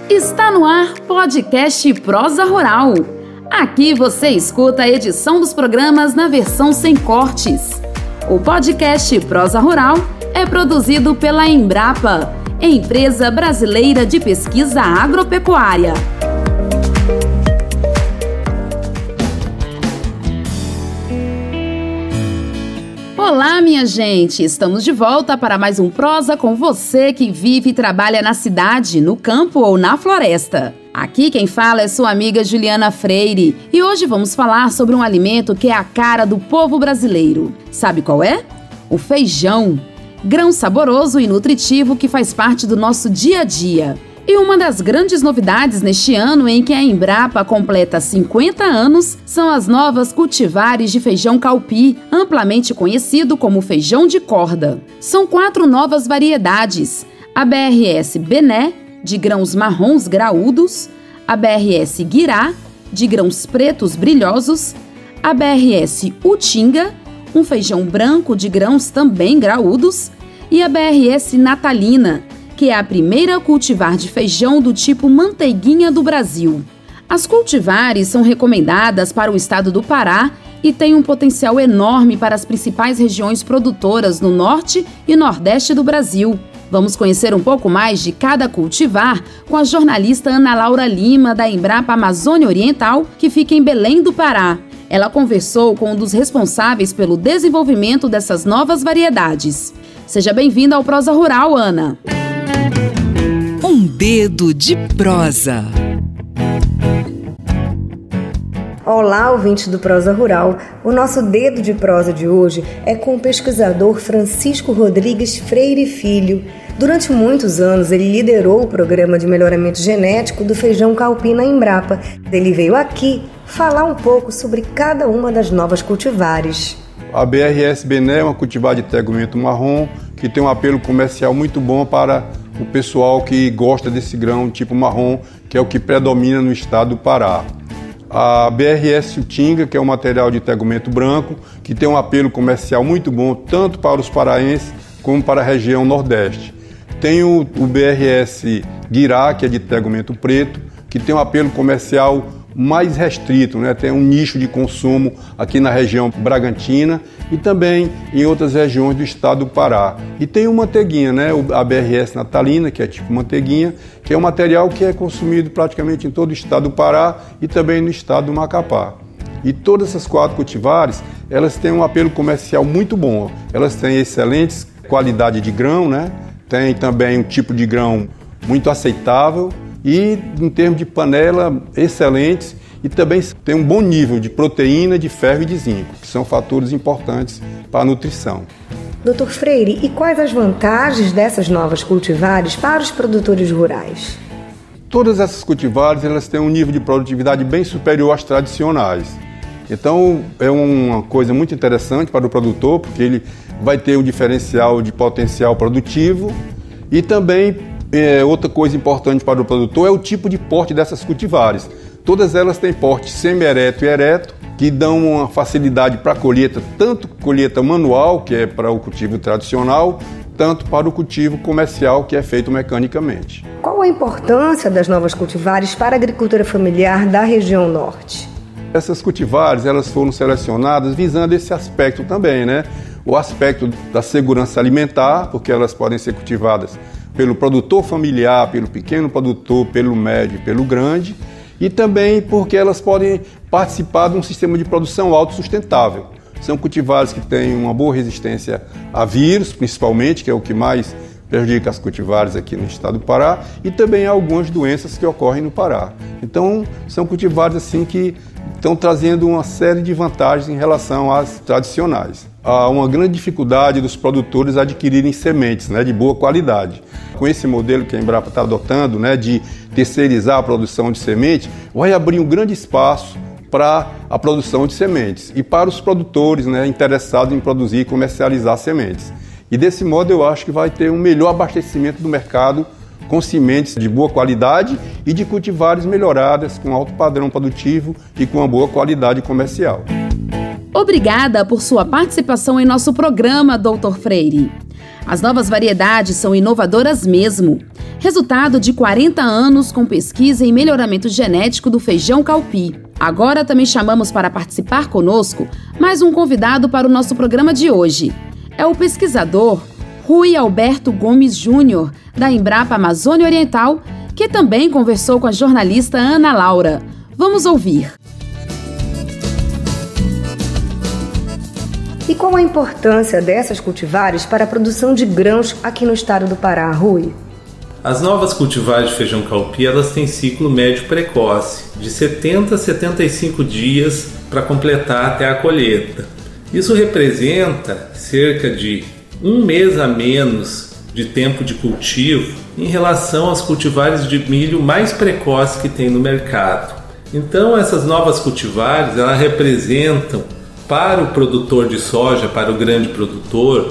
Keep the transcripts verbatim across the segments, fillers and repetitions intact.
Está no ar podcast Prosa Rural. Aqui você escuta a edição dos programas na versão sem cortes. O podcast Prosa Rural é produzido pela Embrapa, Empresa Brasileira de Pesquisa Agropecuária. Olá, minha gente! Estamos de volta para mais um Prosa com você que vive e trabalha na cidade, no campo ou na floresta. Aqui quem fala é sua amiga Juliana Freire e hoje vamos falar sobre um alimento que é a cara do povo brasileiro. Sabe qual é? O feijão. Grão saboroso e nutritivo que faz parte do nosso dia a dia. E uma das grandes novidades neste ano em que a Embrapa completa cinquenta anos são as novas cultivares de feijão calpi, amplamente conhecido como feijão de corda. São quatro novas variedades: a B R S Bené, de grãos marrons graúdos, a B R S Guirá, de grãos pretos brilhosos, a B R S Utinga, um feijão branco de grãos também graúdos, e a B R S Natalina, que é a primeira cultivar de feijão do tipo manteiguinha do Brasil. As cultivares são recomendadas para o estado do Pará e têm um potencial enorme para as principais regiões produtoras no norte e nordeste do Brasil. Vamos conhecer um pouco mais de cada cultivar com a jornalista Ana Laura Lima, da Embrapa Amazônia Oriental, que fica em Belém do Pará. Ela conversou com um dos responsáveis pelo desenvolvimento dessas novas variedades. Seja bem-vinda ao Prosa Rural, Ana. Um dedo de prosa. Olá, ouvintes do Prosa Rural. O nosso dedo de prosa de hoje é com o pesquisador Francisco Rodrigues Freire Filho. Durante muitos anos, ele liderou o programa de melhoramento genético do feijão calpi na Embrapa. Ele veio aqui falar um pouco sobre cada uma das novas cultivares. A B R S Bené é uma cultivar de tegumento marrom que tem um apelo comercial muito bom para o pessoal que gosta desse grão tipo marrom, que é o que predomina no estado do Pará. A B R S Utinga, que é um material de tegumento branco, que tem um apelo comercial muito bom tanto para os paraenses como para a região nordeste. Tem o, o B R S Guirá, que é de tegumento preto, que tem um apelo comercial mais restrito, né? Tem um nicho de consumo aqui na região Bragantina e também em outras regiões do estado do Pará. E tem o manteiguinha, né? A B R S Natalina, que é tipo manteiguinha, que é um material que é consumido praticamente em todo o estado do Pará e também no estado do Macapá. E todas essas quatro cultivares, elas têm um apelo comercial muito bom. Elas têm excelentes qualidade de grão, né? Tem também um tipo de grão muito aceitável e, em termos de panela, excelentes, e também tem um bom nível de proteína, de ferro e de zinco, que são fatores importantes para a nutrição. doutor Freire, e quais as vantagens dessas novas cultivares para os produtores rurais? Todas essas cultivares elas têm um nível de produtividade bem superior às tradicionais. Então, é uma coisa muito interessante para o produtor, porque ele vai ter um diferencial de potencial produtivo e também É, outra coisa importante para o produtor é o tipo de porte dessas cultivares. Todas elas têm porte semi-ereto e ereto, que dão uma facilidade para a colheita, tanto colheita manual, que é para o cultivo tradicional, tanto para o cultivo comercial, que é feito mecanicamente. Qual a importância das novas cultivares para a agricultura familiar da região norte? Essas cultivares elas foram selecionadas visando esse aspecto também, né? O aspecto da segurança alimentar, porque elas podem ser cultivadas pelo produtor familiar, pelo pequeno produtor, pelo médio e pelo grande, e também porque elas podem participar de um sistema de produção autossustentável. São cultivares que têm uma boa resistência a vírus, principalmente, que é o que mais prejudica as cultivares aqui no estado do Pará, e também algumas doenças que ocorrem no Pará. Então, são cultivares assim que estão trazendo uma série de vantagens em relação às tradicionais. Há uma grande dificuldade dos produtores adquirirem sementes, né, de boa qualidade. Com esse modelo que a Embrapa está adotando, né, de terceirizar a produção de semente, vai abrir um grande espaço para a produção de sementes e para os produtores, né, interessados em produzir e comercializar sementes. E desse modo eu acho que vai ter um melhor abastecimento do mercado com sementes de boa qualidade e de cultivares melhoradas com alto padrão produtivo e com uma boa qualidade comercial. Obrigada por sua participação em nosso programa, doutor Freire. As novas variedades são inovadoras mesmo. Resultado de quarenta anos com pesquisa em melhoramento genético do feijão calpi. Agora também chamamos para participar conosco mais um convidado para o nosso programa de hoje. É o pesquisador Rui Alberto Gomes Júnior, da Embrapa Amazônia Oriental, que também conversou com a jornalista Ana Laura. Vamos ouvir. E qual a importância dessas cultivares para a produção de grãos aqui no estado do Pará, Rui? As novas cultivares de feijão calpi, elas têm ciclo médio precoce, de setenta a setenta e cinco dias para completar até a colheita. Isso representa cerca de um mês a menos de tempo de cultivo em relação aos cultivares de milho mais precoces que tem no mercado. Então essas novas cultivares, elas representam para o produtor de soja, para o grande produtor,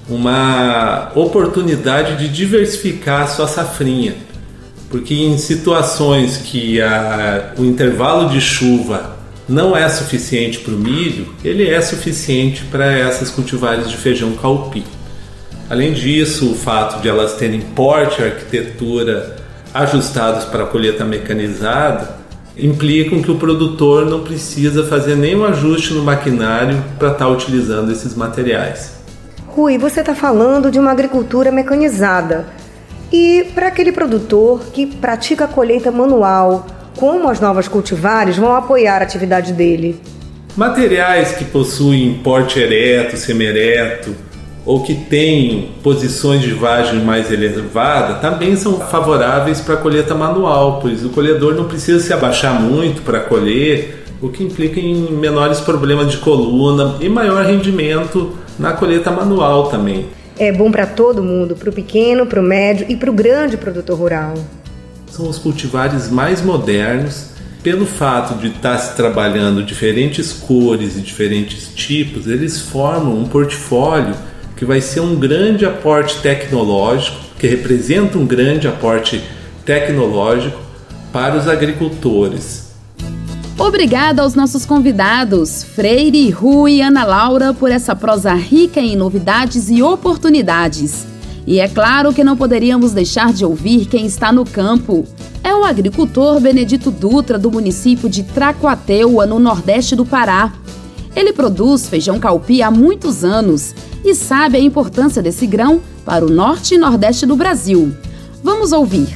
uma oportunidade de diversificar a sua safrinha, porque em situações que a, o intervalo de chuva não é suficiente para o milho, ele é suficiente para essas cultivares de feijão calpi. Além disso, o fato de elas terem porte e arquitetura ajustados para a colheita mecanizada implicam que o produtor não precisa fazer nenhum ajuste no maquinário para estar utilizando esses materiais. Rui, você está falando de uma agricultura mecanizada. E para aquele produtor que pratica a colheita manual, como as novas cultivares vão apoiar a atividade dele? Materiais que possuem porte ereto, semi-ereto, ou que têm posições de vagem mais elevada, também são favoráveis para a colheita manual, pois o colhedor não precisa se abaixar muito para colher, o que implica em menores problemas de coluna e maior rendimento na colheita manual também. É bom para todo mundo, para o pequeno, para o médio e para o grande produtor rural. São os cultivares mais modernos. Pelo fato de estar se trabalhando diferentes cores e diferentes tipos, eles formam um portfólio que vai ser um grande aporte tecnológico, que representa um grande aporte tecnológico para os agricultores. Obrigada aos nossos convidados, Freire, Rui e Ana Laura, por essa prosa rica em novidades e oportunidades. E é claro que não poderíamos deixar de ouvir quem está no campo. É o agricultor Benedito Dutra, do município de Tracuateua, no nordeste do Pará. Ele produz feijão calpi há muitos anos e sabe a importância desse grão para o norte e nordeste do Brasil. Vamos ouvir.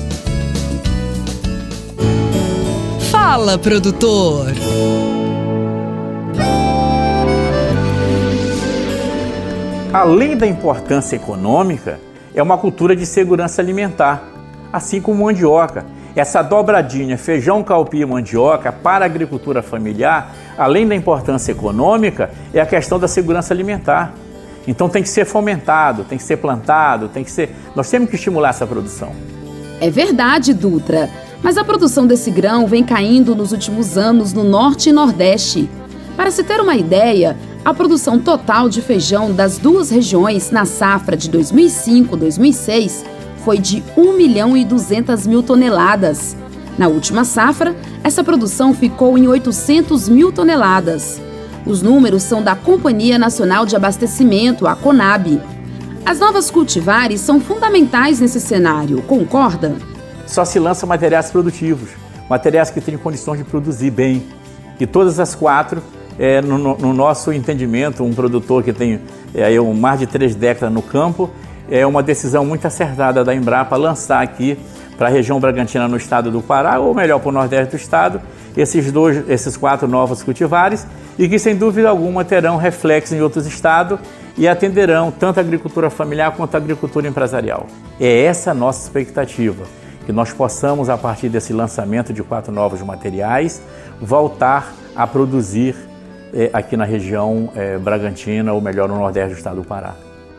Fala, produtor! Além da importância econômica, é uma cultura de segurança alimentar, assim como mandioca. Essa dobradinha feijão calpi e mandioca para a agricultura familiar, além da importância econômica, é a questão da segurança alimentar. Então tem que ser fomentado, tem que ser plantado, tem que ser... nós temos que estimular essa produção. É verdade, Dutra, mas a produção desse grão vem caindo nos últimos anos no norte e nordeste. Para se ter uma ideia, a produção total de feijão das duas regiões na safra de dois mil e cinco a dois mil e seis foi de um milhão e duzentas mil toneladas. Na última safra, essa produção ficou em oitocentas mil toneladas. Os números são da Companhia Nacional de Abastecimento, a CONAB. As novas cultivares são fundamentais nesse cenário, concorda? Só se lança materiais produtivos, materiais que têm condições de produzir bem. E todas as quatro, é, no, no nosso entendimento, um produtor que tem é, um, mais de três décadas no campo, é uma decisão muito acertada da Embrapa lançar aqui para a região Bragantina no estado do Pará, ou melhor, para o nordeste do estado, esses, dois, esses quatro novos cultivares, e que sem dúvida alguma terão reflexo em outros estados e atenderão tanto a agricultura familiar quanto a agricultura empresarial. É essa a nossa expectativa, que nós possamos, a partir desse lançamento de quatro novos materiais, voltar a produzir eh, aqui na região eh, Bragantina, ou melhor, no nordeste do estado do Pará.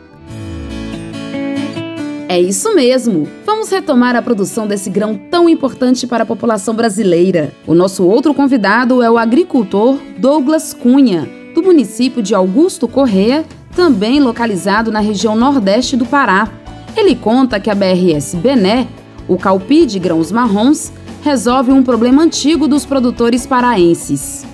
É isso mesmo! Vamos retomar a produção desse grão tão importante para a população brasileira. O nosso outro convidado é o agricultor Douglas Cunha, do município de Augusto Corrêa, também localizado na região nordeste do Pará. Ele conta que a B R S Bené, o calpi de grãos marrons, resolve um problema antigo dos produtores paraenses.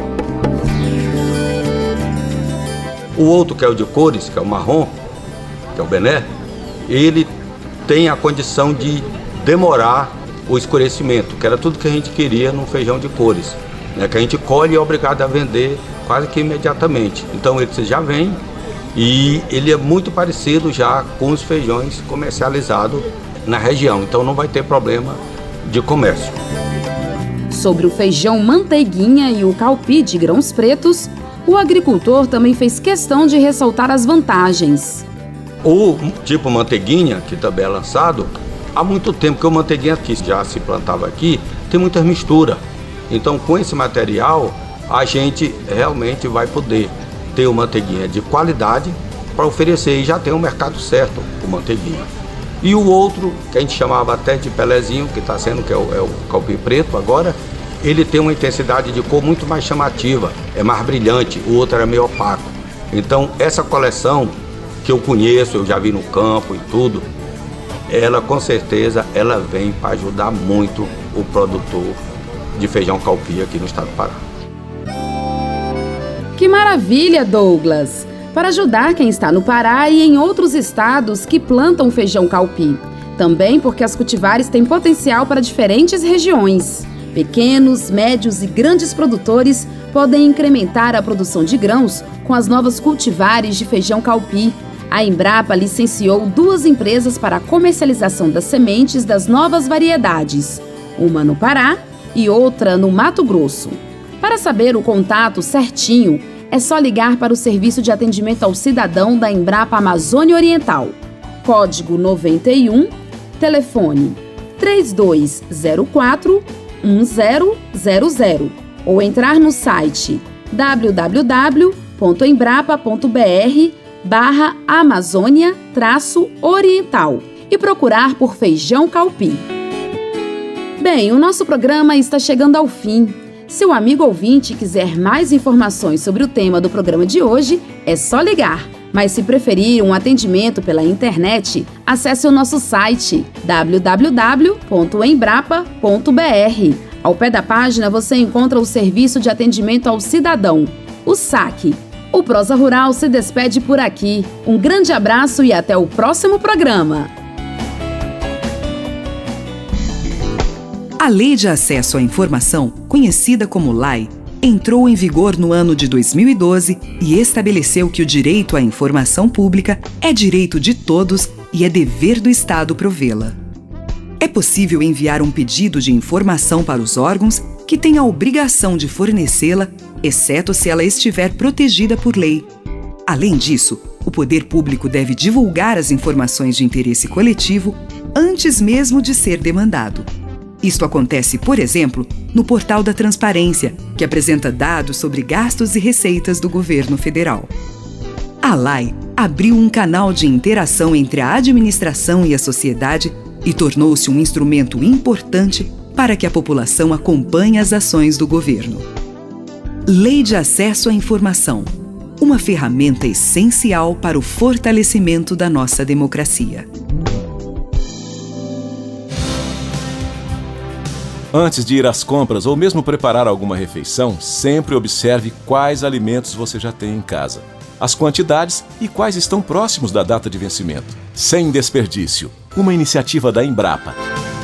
O outro, que é o de cores, que é o marrom, que é o Bené, ele tem a condição de demorar o escurecimento, que era tudo que a gente queria num feijão de cores, né, que a gente colhe e é obrigado a vender quase que imediatamente. Então ele já vem e ele é muito parecido já com os feijões comercializados na região, então não vai ter problema de comércio. Sobre o feijão manteiguinha e o calpi de grãos pretos, o agricultor também fez questão de ressaltar as vantagens. O tipo manteiguinha, que também é lançado, há muito tempo que o manteiguinha que já se plantava aqui, tem muita mistura. Então com esse material, a gente realmente vai poder ter o manteiguinha de qualidade para oferecer, e já tem um mercado certo o manteiguinha. E o outro, que a gente chamava até de Pelezinho, que está sendo, que é o, é o calpi preto agora, ele tem uma intensidade de cor muito mais chamativa, é mais brilhante, o outro era meio opaco. Então essa coleção que eu conheço, eu já vi no campo e tudo, ela com certeza ela vem para ajudar muito o produtor de feijão calpi aqui no estado do Pará. Que maravilha, Douglas! Para ajudar quem está no Pará e em outros estados que plantam feijão calpi. Também porque as cultivares têm potencial para diferentes regiões. Pequenos, médios e grandes produtores podem incrementar a produção de grãos com as novas cultivares de feijão calpi. A Embrapa licenciou duas empresas para a comercialização das sementes das novas variedades, uma no Pará e outra no Mato Grosso. Para saber o contato certinho, é só ligar para o Serviço de Atendimento ao Cidadão da Embrapa Amazônia Oriental. Código noventa e um, telefone três dois zero quatro, um zero zero zero ou entrar no site w w w ponto embrapa ponto b r barra Amazônia traço Oriental e procurar por feijão calpi. Bem, o nosso programa está chegando ao fim. Se o amigo ouvinte quiser mais informações sobre o tema do programa de hoje, é só ligar. Mas se preferir um atendimento pela internet, acesse o nosso site w w w ponto embrapa ponto b r. Ao pé da página você encontra o Serviço de Atendimento ao Cidadão, o SAC. O Prosa Rural se despede por aqui. Um grande abraço e até o próximo programa. A Lei de Acesso à Informação, conhecida como L A I, entrou em vigor no ano de dois mil e doze e estabeleceu que o direito à informação pública é direito de todos e é dever do Estado provê-la. É possível enviar um pedido de informação para os órgãos que têm a obrigação de fornecê-la, exceto se ela estiver protegida por lei. Além disso, o poder público deve divulgar as informações de interesse coletivo antes mesmo de ser demandado. Isto acontece, por exemplo, no Portal da Transparência, que apresenta dados sobre gastos e receitas do governo federal. A L A I abriu um canal de interação entre a administração e a sociedade e tornou-se um instrumento importante para que a população acompanhe as ações do governo. Lei de Acesso à Informação, uma ferramenta essencial para o fortalecimento da nossa democracia. Antes de ir às compras ou mesmo preparar alguma refeição, sempre observe quais alimentos você já tem em casa, as quantidades e quais estão próximos da data de vencimento. Sem desperdício, uma iniciativa da Embrapa.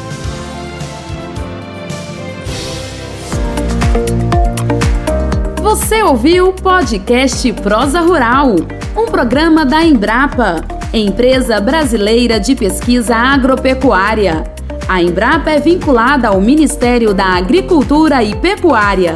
Você ouviu o podcast Prosa Rural, um programa da Embrapa, empresa brasileira de pesquisa agropecuária. A Embrapa é vinculada ao Ministério da Agricultura e Pecuária.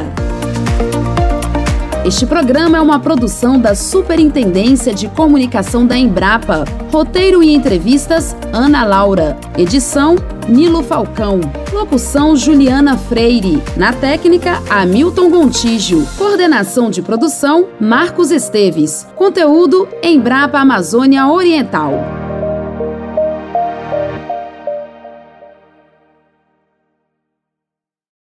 Este programa é uma produção da Superintendência de Comunicação da Embrapa. Roteiro e entrevistas, Ana Laura. Edição, Nilo Falcão. Locução, Juliana Freire. Na técnica, Hamilton Gontijo. Coordenação de produção, Marcos Esteves. Conteúdo, Embrapa Amazônia Oriental.